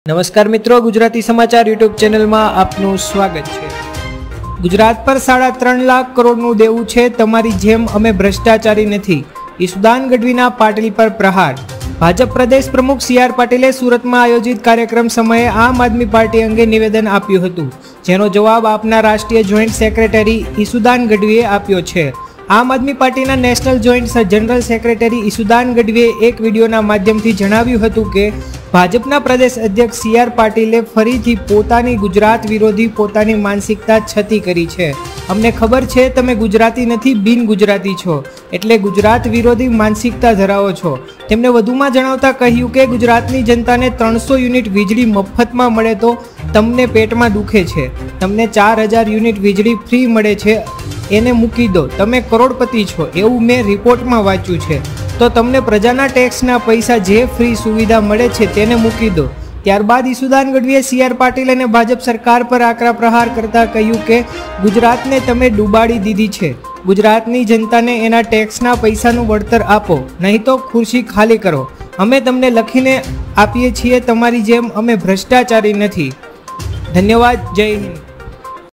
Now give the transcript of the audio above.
નમસ્કાર મિત્રો, ગુજરાતી સમાચાર યુટ્યુબ ચેનલમાં આપનું સ્વાગત છે। ગુજરાત પર 3.5 લાખ કરોડનું દેવું છે, તમારી જેમ અમે ભ્રષ્ટાચારી નથી। ઈસુદાન ગઢવીના પાટીલ પર પ્રહાર। ભાજપ પ્રદેશ પ્રમુખ સી આર પાટીલે સુરતમાં આયોજિત કાર્યક્રમ સમયે આમ આદમી પાર્ટી અંગે નિવેદન આપ્યું હતું, જેનો જવાબ આપના રાષ્ટ્રીય જોઈન્ટ સેક્રેટરી ઈસુદાન ગઢવીએ આપ્યો છે। આમ આદમી પાર્ટીના national joint general secretary Isudan ગઢવીએ એક વિડીયોના માધ્યમથી જણાવ્યું હતું કે ભાજપના પ્રદેશ અધ્યક્ષ સી આર પાટીલે ફરીથી પોતાની ગુજરાત વિરોધી પોતાની માનસિકતા છતી કરી છે। અમને ખબર છે તમે ગુજરાતી નથી, બિન ગુજરાતી છો, એટલે ગુજરાત વિરોધી માનસિકતા ધરાવો છો। તેમણે વધુમાં જણાવતા કહ્યું કે ગુજરાતની જનતાને 300 યુનિટ વીજળી મફતમાં મળે તો તમને પેટમાં દુખે છે। તમને 4000 યુનિટ વીજળી ફ્રી મળે છે, એને મૂકી દો, તમે કરોડપતિ છો એવું મેં રિપોર્ટમાં વાંચ્યું છે। તો તમને પ્રજાના ટેક્સના પૈસા જે ફ્રી સુવિધા મળે છે તેને મૂકી દો। ત્યારબાદ ઈસુદાન ગઢવીએ સી આર પાટીલ અને ભાજપ સરકાર પર આકરા પ્રહાર કરતા કહ્યું કે ગુજરાતને તમે ડૂબાડી દીધી છે। ગુજરાતની જનતાને એના ટેક્સના પૈસાનું વળતર આપો, નહીં તો ખુરશી ખાલી કરો। અમે તમને લખીને આપીએ છીએ, તમારી જેમ અમે ભ્રષ્ટાચારી નથી। ધન્યવાદ। જય હિન્દ।